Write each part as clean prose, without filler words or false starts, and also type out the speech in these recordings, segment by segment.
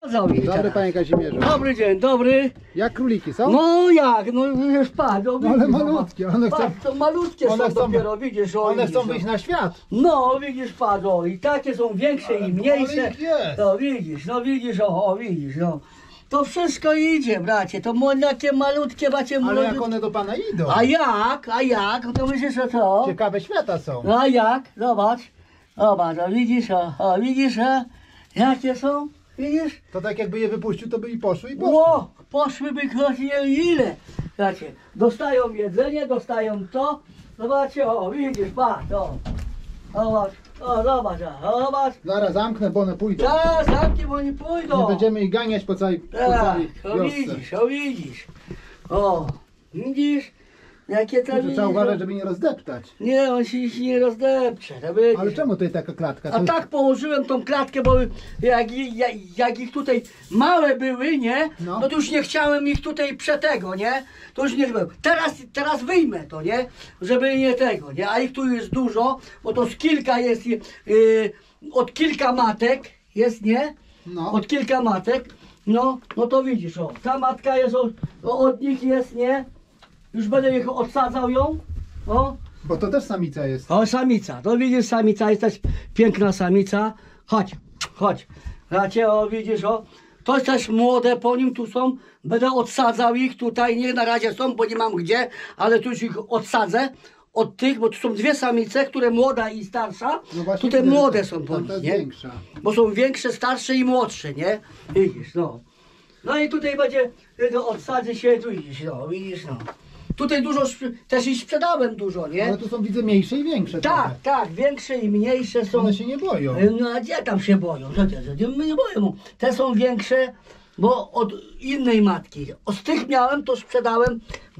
Dobry panie Kazimierzu. Dobry dzień, dobry. Jak króliki są? No jak, no już patrz, No ale malutkie, one chcą, patrz, to malutkie one są chcą- dopiero, widzisz, o, one widzisz, chcą wyjść na świat. No widzisz, patrz, o, i takie są większe i mniejsze. Ale ich jest. No widzisz, o, widzisz, no. To wszystko idzie, bracie, to takie malutkie, bracie, Ale jak malutkie. one do pana idą? A jak, to myślisz, że co? Ciekawe świata są. No a jak, zobacz, a widzisz, jakie są, widzisz? To tak jakby je wypuścił, to by i poszły i poszły. Ło, poszłyby nie ile. Znaczy, dostają jedzenie, dostają to. Zobaczcie, o, widzisz, patrz, o. Zobacz. Zaraz zamknę, bo one pójdą. Tak, zamknij, bo nie pójdą. Nie będziemy ich ganiać po całej Tak, wiosce. widzisz. O, widzisz, jakie to Trzeba uważać, żeby nie rozdeptać. Nie, on się nie rozdepcze, to widzisz. Ale czemu tutaj taka klatka? A tak położyłem tą klatkę, bo jak ich tutaj małe były, nie? No. No to już nie chciałem ich tutaj przetego, nie? To już nie byłem. Teraz wyjmę to, nie? Żeby nie tego, nie? A ich tu jest dużo, bo to z kilka jest, od kilka matek jest, nie? No. Od kilka matek. No to widzisz, o. Ta matka jest, od nich jest, nie? Już będę ich odsadzał ją, o. Bo to też samica jest. O, samica, to widzisz, samica, jest też piękna samica. Chodź. Znacie, o, widzisz, o. To jest też młode po nim, tu są. Będę odsadzał ich tutaj, nie na razie są, bo nie mam gdzie, ale tu już ich odsadzę od tych, bo tu są dwie samice, które młoda i starsza. No właśnie Tutaj widzę, młode że są po ta nich, jest nie? większa. Bo są większe, starsze i młodsze, nie? Widzisz, no. No i tutaj będzie, tego odsadzę się, tu widzisz, no. Tutaj dużo, też i sprzedałem dużo, nie? Ale tu są, widzę, mniejsze i większe. Tak, większe i mniejsze są. One się nie boją. No a gdzie tam się boją? My nie boją. Te są większe, bo od innej matki. Z tych miałem, to sprzedałem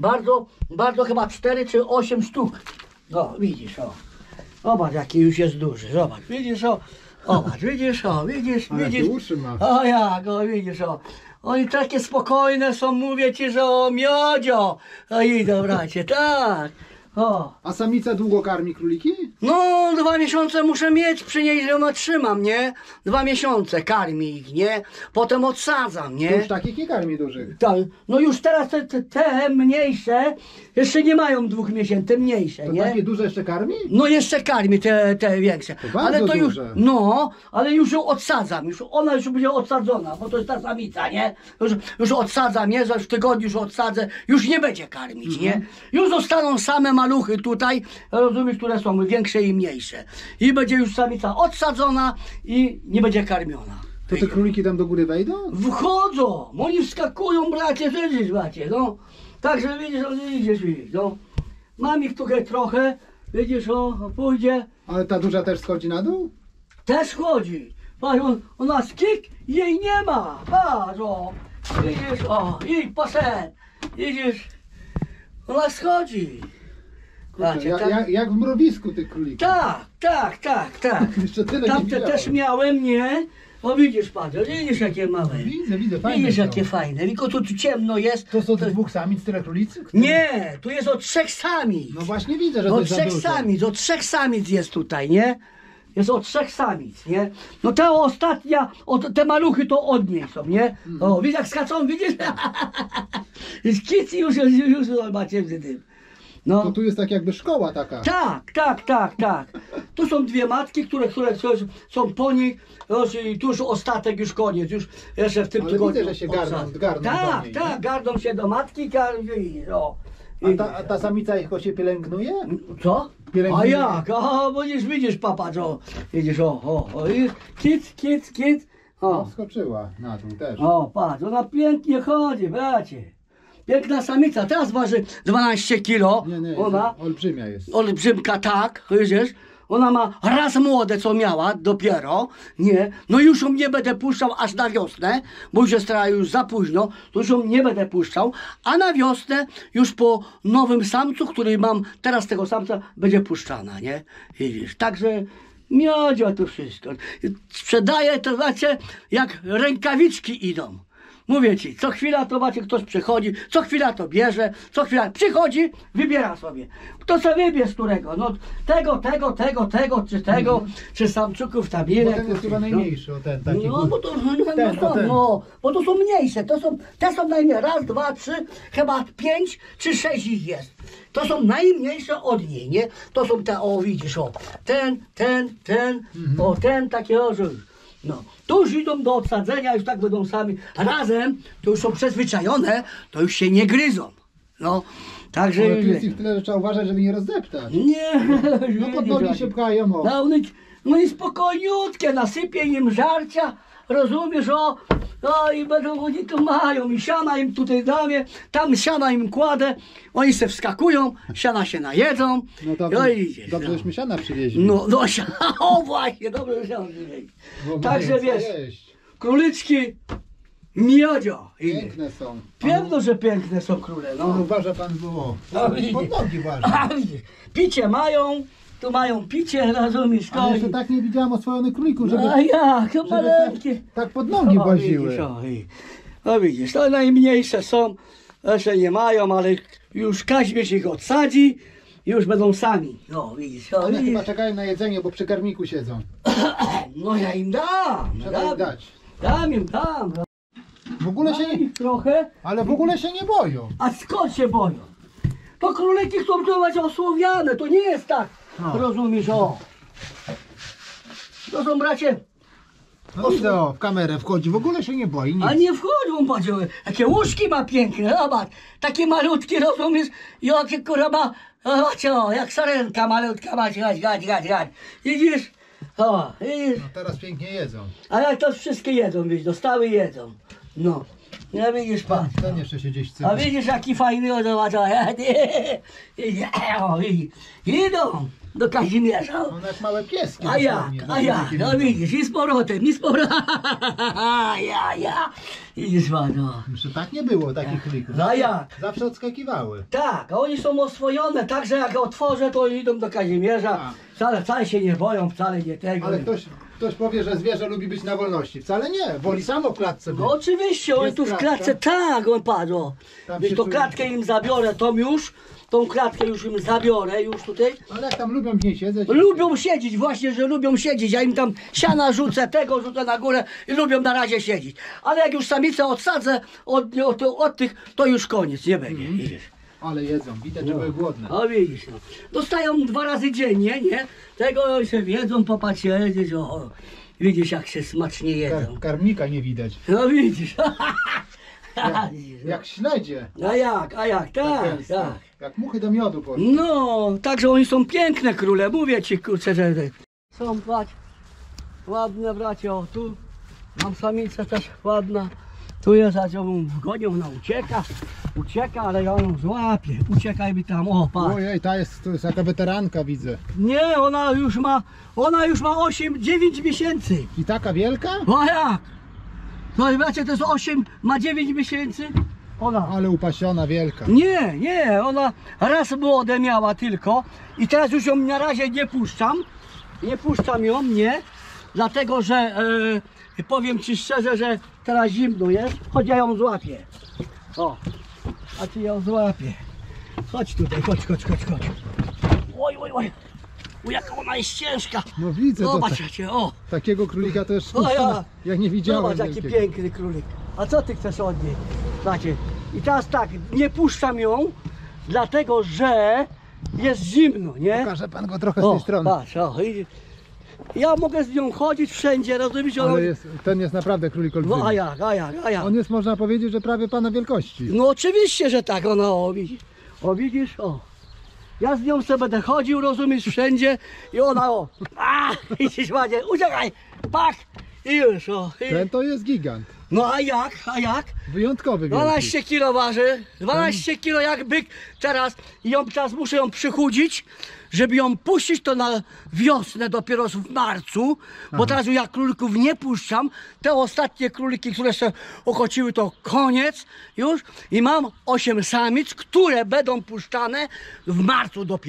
bardzo chyba 4 czy 8 sztuk. No, widzisz, o. Zobacz, jaki już jest duży, zobacz, widzisz, o. Zobacz, widzisz, A jakie uszy ma. O jak, o widzisz, o. Oni takie spokojne są, mówię ci, że o miodzio. O idą, bracie, tak. O. A samica długo karmi króliki? No, 2 miesiące muszę mieć przy niej, że ją trzymam, nie? 2 miesiące karmi ich, nie? Potem odsadzam, To nie? już takich nie karmi dużych. Tak, no już teraz te mniejsze jeszcze nie mają 2 miesięcy, te mniejsze, To nie? takie duże jeszcze karmi? No jeszcze karmi te większe. To bardzo ale to już, duże. no, ale już ją odsadzam, ona już będzie odsadzona, bo to jest ta samica, nie? Już odsadzam, nie? W tygodniu już odsadzę, już nie będzie karmić, nie? Już zostaną same maluchy tutaj, rozumiesz, które są większe i mniejsze. I będzie już samica odsadzona i nie będzie karmiona. To te króliki tam do góry wejdą? Wchodzą, oni wskakują, bracie, widzisz, bracie, no. Także widzisz, no. Mam ich tutaj trochę, widzisz, o, pójdzie, Ale ta duża też schodzi na dół? też chodzi. Patrz, ona skik, jej nie ma, patrz, o, widzisz, o, i poszedł, widzisz, ona schodzi. Kurczę, jak w mrowisku tych królików. Tak. Jeszcze tyle nie Tamte widziałem. też miałem, nie? O widzisz, patrz, widzisz jakie małe. Widzę, fajne Widzisz są. jakie fajne, tylko tu ciemno jest. To są te 2 samic, tyle królicy? Nie, tu jest od 3 samic. No właśnie widzę, że to Od jest za 3 dużo. samic, od 3 samic jest tutaj, nie? Jest od 3 samic, nie? No ta ostatnia, te maluchy to od niej są, nie? O, widzisz jak skaczą, widzisz? Kici już zobaczcie w tym. No. To tu jest tak jakby szkoła taka. Tak. Tu są 2 matki, które są po nich, i tu już ostatek, już koniec, już jeszcze w tym Ale tygodniu. widzę, że się garną do niej, Tak, nie? garną się do matki, o. A ta samica ich się pielęgnuje? Co? Pielęgnuje. A jak? O, widzisz, papasz, o. Widzisz, o. I kit. O, Skoczyła na dół też. o, patrz, ona pięknie chodzi, bracie. Piękna samica, teraz waży 12 kilo. Nie, Ona, olbrzymia jest. olbrzymka, tak, widzisz? Ona ma raz młode, co miała dopiero, nie? No już ją nie będę puszczał aż na wiosnę, bo już jest teraz już za późno, to już ją nie będę puszczał, a na wiosnę już po nowym samcu, który mam teraz tego samca, będzie puszczana, nie? Widzisz, także miodzio to wszystko. Sprzedaję to, znaczy, jak rękawiczki idą. Mówię ci, co chwila to macie, ktoś przychodzi, co chwila to bierze, co chwila przychodzi, wybiera sobie. Kto sobie wybierz którego, no tego, czy samczyków, Bo tabilek. ten jest chyba najmniejszy, o ten taki. No, bo to, ten. bo to są mniejsze, te są najmniejsze, raz, dwa, trzy, chyba 5 czy 6 ich jest. To są najmniejsze od niej, nie? To są te, o widzisz, o, o ten takie, o, że, no. To już idą do odsadzenia, już tak będą sami, razem, to już są przyzwyczajone, to już się nie gryzą, no. Także, Ale tu jest ich tyle, że trzeba uważać, żeby nie rozdeptać. nie, No pod nogi się pchają, o. no i spokojniutkie, nasypię im żarcia, rozumiesz, o i będą, oni tu mają i siana im tutaj damy, tam siana im kładę, oni se wskakują, siana się najedzą, No to no i idziesz. dobrze, No. żeśmy siana przywieźli. No, o właśnie, dobrze, że siana przywieźli. Bo Także mają co wiesz, jeść. króliczki, miodzio. Piękne są. Pewno, że piękne są króle, No no. uważa pan było. No, widzisz. Pod nogi uważa. A, widzisz, picie mają, tu mają picie, rozumiesz, Ale jeszcze tak nie widziałem oswojonych królików, żeby, a jak, żeby maleńkie. tak pod nogi właziły. Widzisz, no widzisz, to najmniejsze są, jeszcze nie mają, ale już Kaźmierz ich odsadzi, już będą sami. No widzisz, One widzisz. chyba czekają na jedzenie, bo przy karmiku siedzą. No ja im dam. Trzeba im dać. Dam im, dam. W ogóle się Dam nie, ich trochę, ale w ogóle się nie boją. a skąd się boją? To króliki chcą bywać osłowiane, to nie jest tak, No. rozumiesz, o. To są bracie, No widzę, o, w kamerę wchodzi, w ogóle się nie boi, nic. a nie wchodzą, patrz, jakie łóżki ma piękne, zobacz, takie malutkie, rozumiesz, jakie kurwa ma, zobacz, o, jak sarenka malutka, masz, gać, widzisz, o, widzisz, No teraz pięknie jedzą. a jak to wszystkie jedzą, widzisz, dostały jedzą, no, ja widzisz, patrz, Ten jeszcze się gdzieś a cyka. widzisz, jaki fajny, o, zobacz, o, idą do Kazimierza, One jak małe pieski. a jak, dosłownie, no widzisz, i z powrotem, ja, widzisz pan, no. Jeszcze tak nie było takich królików. A jak? Zawsze odskakiwały. Tak, a oni są oswojone, tak, że jak otworzę, to oni idą do Kazimierza, wcale się nie boją, wcale nie tego. Ale ktoś powie, że zwierzę lubi być na wolności. Wcale nie, woli samo w klatce być. No oczywiście, oni Jest tu w klatka? klatce, tak, on padł, o. Tam Więc się tą czuje. klatkę im zabiorę, tą klatkę już im zabiorę, już tutaj. Ale jak tam lubią w niej siedzieć. Lubią siedzieć, właśnie, że lubią siedzieć, ja im tam siana rzucę, tego rzucę na górę i lubią na razie siedzieć. Ale jak już samicę odsadzę od tych, to już koniec, nie będzie, widzisz. Ale jedzą, widać, że były głodne. O widzisz, no. Dostają 2 razy dziennie, nie? Tego się wiedzą, popatrz, siedzieć, o. Widzisz, jak się smacznie jedzą. Karmnika nie widać. No widzisz. Jak śledzie. A jak, tak, gęsto. tak. Jak muchy do miodu poszły. No, także oni są piękne króle, mówię ci, kurczę, że są, patrz, ładne bracie, o tu, mam samicę też ładna, tu jest, a ją gonią, ona ucieka, ale ja ją złapię, uciekaj mi tam, o, patrz. Ojej, to jest jaka weteranka, widzę. Nie, ona już ma 9 miesięcy, I taka wielka? o jak? No i bracie, to jest 9 miesięcy, ona. Ale upasiona, wielka. Nie, ona raz młode miała tylko i teraz już ją na razie nie puszczam ją, nie, dlatego że powiem ci szczerze, że teraz zimno jest, choć ja ją złapię, o, a ty ją złapię, chodź tutaj, chodź, oj, jaka ona jest ciężka, No widzę, to zobaczcie, o. takiego królika też O ja. jak nie widziałem. Zobacz, jaki wielkiego. piękny królik. A co ty chcesz od niej? Znacie. I teraz tak, nie puszczam ją, dlatego że jest zimno, nie? Pokaże pan go trochę z tej strony. Patrz, o. Ja mogę z nią chodzić wszędzie, rozumiesz? Ale ten jest naprawdę królik olbrzymi. No a jak? On jest, można powiedzieć, że prawie pana wielkości. No oczywiście, że tak, ona, o widzisz, o. Ja z nią sobie będę chodził, rozumiesz, wszędzie i ona, o. Widzisz, ładnie, uciekaj, pak i już, o. Ten to jest gigant. No a jak? Wyjątkowy wielki. 12 kilo waży, 12 kilo jak byk teraz i teraz muszę ją przychudzić, żeby ją puścić to na wiosnę dopiero w marcu, bo teraz ja królików nie puszczam, te ostatnie króliki, które się okociły to koniec już i mam 8 samic, które będą puszczane w marcu dopiero.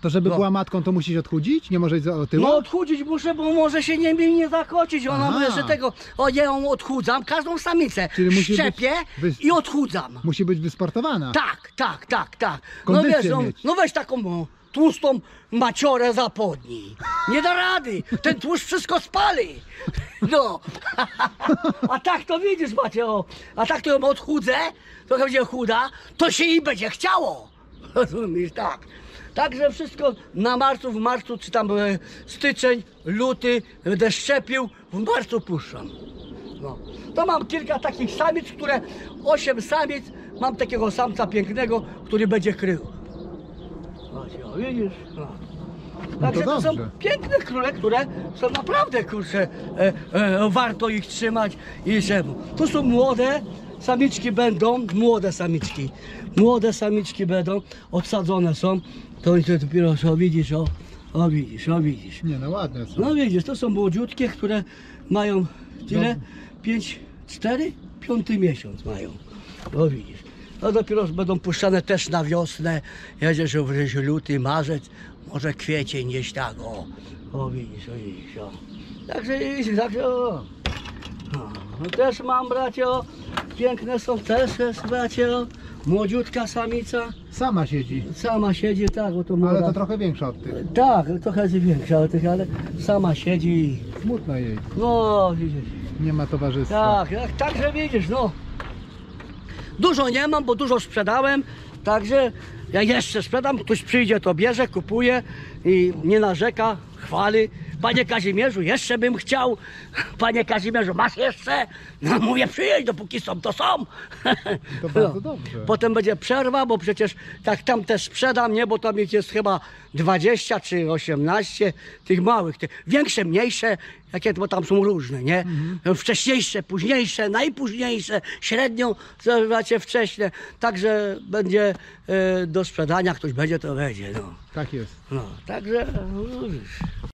To żeby No. była matką, to musisz odchudzić? Nie może iść za otyła? No odchudzić muszę, bo może się nie zakocić. Ona Aha. mówi, że tego, o ja ją odchudzam, każdą samicę Czyli musi szczepię być- i odchudzam. Musi być wysportowana. Tak. No Kondycję wiesz, mieć. no weź taką tłustą maciorę zapodnij. Nie da rady, ten tłuszcz wszystko spali. No. A tak to widzisz, Macie, a tak to ją odchudzę, trochę będzie chuda, to się jej będzie chciało. Rozumiesz, tak. Także wszystko w marcu, czy tam styczeń, luty, będę szczepił, w marcu puszczam. No. To mam kilka takich samic, 8 samic, mam takiego samca pięknego, który będzie krył. O, widzisz? No. Także to są dobrze. piękne króle, które są naprawdę, kurczę, warto ich trzymać i czemu. To są młode samiczki będą, młode samiczki będą, odsadzone są, to dopiero, widzisz, widzisz. Nie, no ładne są. No widzisz, to są młodziutkie, które mają tyle? 5 miesiąc mają. No widzisz. No dopiero będą puszczane też na wiosnę. Jedziesz w luty, marzec, może kwiecień gdzieś tak. O widzisz. O. Także o. No też mam, bracie, piękne są też, bracie, młodziutka samica. Sama siedzi, Sama siedzi, tak, bo to ale młoda. to trochę większa od tych. Tak, trochę jest większa od tych, ale sama siedzi i... Smutno jej. No, widzisz. Nie ma towarzystwa. Tak, także widzisz, no. Dużo nie mam, bo dużo sprzedałem, także ja jeszcze sprzedam, ktoś przyjdzie, to bierze, kupuje i nie narzeka, chwali. Panie Kazimierzu, jeszcze bym chciał. Panie Kazimierzu, masz jeszcze? No mówię, przyjedź, dopóki są, to są. To bardzo dobrze. Potem będzie przerwa, bo przecież tak tam też sprzedam, nie, bo tam ich jest chyba 20 czy 18 tych małych, większe, mniejsze, jakie, bo tam są różne, nie? Wcześniejsze, późniejsze, najpóźniejsze, średnią, zobaczcie, wcześniej. Także będzie do sprzedania, ktoś będzie, to będzie, no. Tak jest. No, także, no, widzisz.